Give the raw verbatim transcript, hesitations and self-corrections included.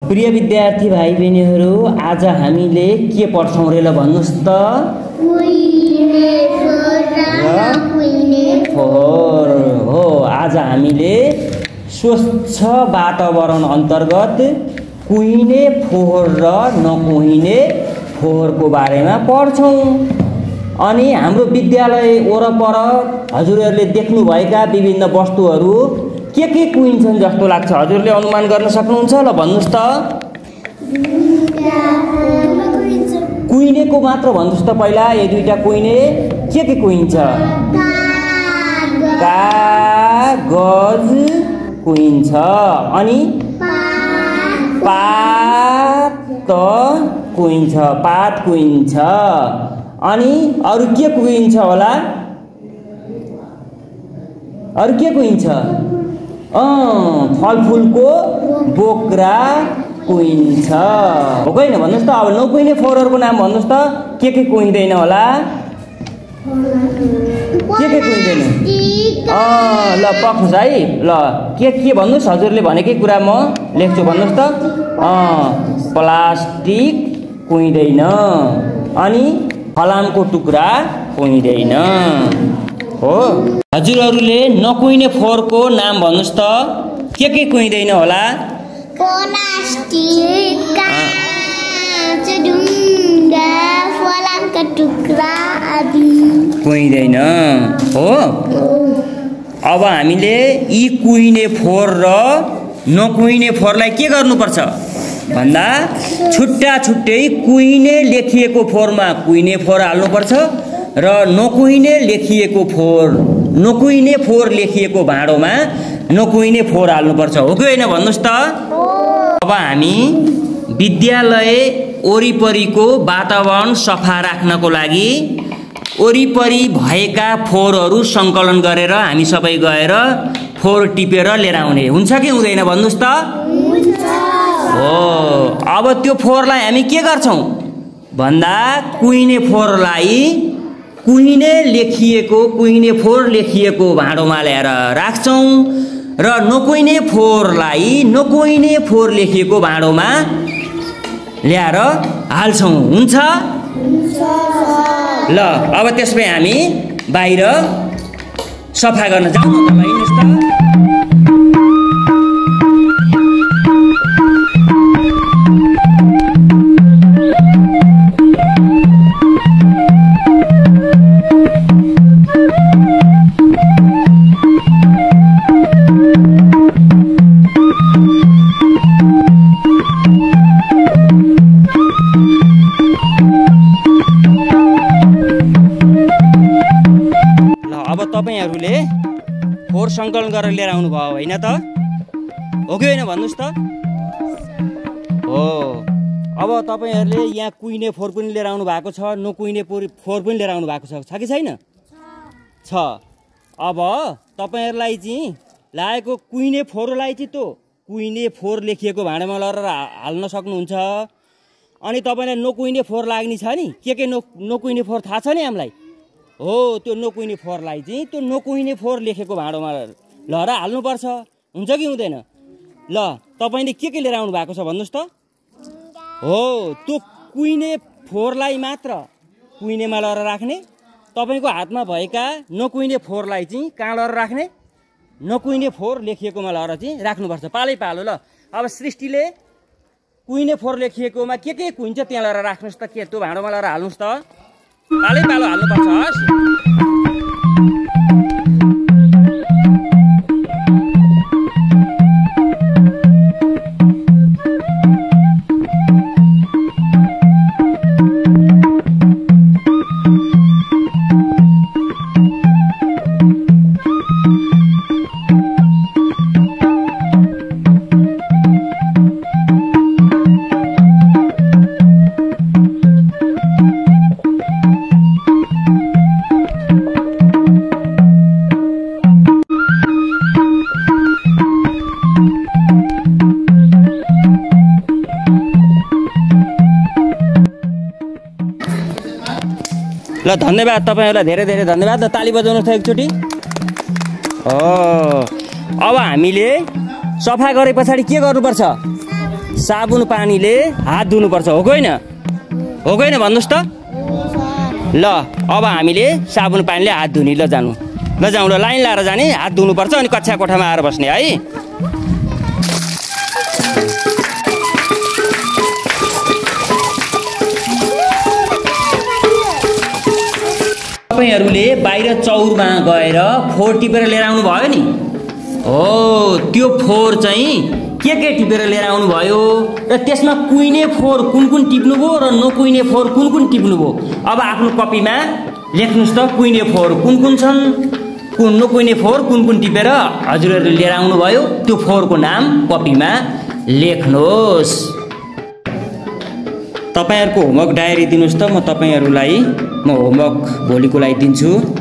प्रिय विद्यार्थी भाइ बहिनीहरू, आज हामीले के पढ्छौँ रे ल भन्नुस् त? कुइने फोहोर हो। आज हामीले स्वच्छ वातावरण अन्तर्गत कुहिने फोहोर र नकुहिने फोहोरको बारेमा पढ्छौँ। अनि हाम्रो विद्यालय वरपर हजुरहरूले देख्नुभएका विभिन्न वस्तुहरू के के कुहिन्छन् जस्तो लाग्छ? हजुरले अनुमान गर्न सक्नुहुन्छ? ल भन्नुस् त। कुहिनेको मात्र भन्नुस् त पहिला। यो दुईटा कुहिने के के कुहिन्छ? कागज कुहिन्छ। अनि पात कुहिन्छ, पात कुहिन्छ। अनि अरू के कुहिन्छ होला? अरू के कुहिन्छ? अँ फलफुलको बोक्रा कुहिन्छ, हो कि होइन भन्नुहोस् त। अब नकुहिने फोहोरहरूको नाम भन्नुहोस् त। के के कुहिँदैन होला? के के कुहिँदैन? अँ ल पक्नुहोस् है। ल के के भन्नुहोस्? हजुरले भनेकै कुरा म लेख्छु, भन्नुहोस् त। अँ प्लास्टिक कुहिँदैन। अनि फलामको टुक्रा कुहिँदैन, हो। हजुरहरूले नकुहिने फोहोरको नाम भन्नुहोस् त। के के कुहिँदैन होला? प्लास्टिक, काँच, ढुङ्गा, फलामका टुक्रा आदि कुहिँदैन, हो। अब हामीले यी कुहिने फोहोर र नकुहिने फोहोरलाई के गर्नुपर्छ भन्दा छुट्टा छुट्टै कुहिने लेखिएको फोहोरमा कुहिने फोहोर हाल्नुपर्छ र नकुहिने लेखिएको फोहोर नकुहिने फोहोर लेखिएको भाँडोमा नकुहिने फोहोर हाल्नुपर्छ, हो कि होइन भन्नुहोस् त। अब हामी विद्यालय वरिपरिको वातावरण सफा राख्नको लागि वरिपरि भएका फोहोरहरू सङ्कलन गरेर हामी सबै गएर फोहोर टिपेर लिएर आउने हुन्छ कि हुँदैन भन्नुहोस् त। हो। अब त्यो फोहोरलाई हामी के गर्छौँ भन्दा कुहिने फोहोरलाई कुहिने लेखिएको कुहिने फोहोर लेखिएको भाँडोमा ल्याएर राख्छौँ र नकुहिने फोहोरलाई नकुहिने फोहोर लेखिएको भाँडोमा ल्याएर हाल्छौँ, हुन्छ? ल अब त्यसमै हामी बाहिर सफा गर्न जाउँ न, हिँड्नुहोस् त। तपाईँहरूले फोहोर सङ्कलन गरेर लिएर आउनु भयो होइन त? हो कि होइन भन्नुहोस् त। हो। अब तपाईँहरूले यहाँ कुहिने फोहोर पनि लिएर आउनु भएको छ, नकुहिने फोहोर पनि लिएर आउनु भएको छ, छ कि छैन? छ। अब तपाईँहरूलाई चाहिँ लागेको कुहिने फोहोरलाई चाहिँ त्यो कुहिने फोहोर लेखिएको भाँडामा लगेर हाल्न सक्नुहुन्छ। अनि तपाईँलाई नकुहिने फोहोर लाग्ने छ नि, के के नो नकुहिने फोहोर थाहा छ नि हामीलाई? हो। त्यो नकुहिने फोहोरलाई चाहिँ त्यो नकुहिने फोहोर लेखेको भाँडोमा लहरा हाल्नुपर्छ, हुन्छ कि हुँदैन? ल तपाईँले के के लिएर आउनु भएको छ भन्नुहोस् त। हो। त्यो कुहिने फोहोरलाई मात्र कुहिनेमा लगेर राख्ने, तपाईँको हातमा भएका नकुहिने फोहोरलाई चाहिँ कहाँ लगेर राख्ने? नकुहिने फोहोर लेखिएकोमा लगेर चाहिँ राख्नुपर्छ, पालै पालो। ल अब सृष्टिले कुहिने फोहोर लेखिएकोमा के के कुहिन्छ त्यहाँ लगेर राख्नुहोस् त। के त्यो भाँडोमा लगेर हाल्नुहोस् त, पालै पालो हाल्नुपर्छ, हस्। ल धन्यवाद, तपाईँहरूलाई धेरै धेरै धन्यवाद। ताली बजाउनुहोस् त एकचोटि। हो। अब हामीले सफा गरे पछाडि के गर्नुपर्छ? साबुन पानीले हात धुनुपर्छ हो कि होइन हो कि होइन भन्नुहोस् त ल अब हामीले साबुन पानीले हात धुने ल जानु ल जाउँ ल लाइन लाएर जाने हात धुनुपर्छ अनि कक्षा कोठामा आएर बस्ने है तपाईहरुले बाहिर चौरमा गएर फोहोर टिपेर लिएर आउनु भयो नि हो त्यो फोहोर चाहिँ के के टिपेर लिएर आउनु भयो र त्यसमा कुइने फोहोर कुन कुन टिप्नु भयो र नकुइने फोहोर कुन कुन टिप्नु भयो अब आफ्नो कपीमा लेख्नुस् त कुइने फोहोर कुन कुन छन् कुन नकुइने फोहोर कुन कुन टिपेर हजुरहरुले लिएर आउनु भयो त्यो फोहोरको नाम कपीमा लेख्नुहोस् तपाईहरुको होमवर्क डायरी दिनुस् त म तपाईहरुलाई म होमवर्क भोलिको लागि दिन्छु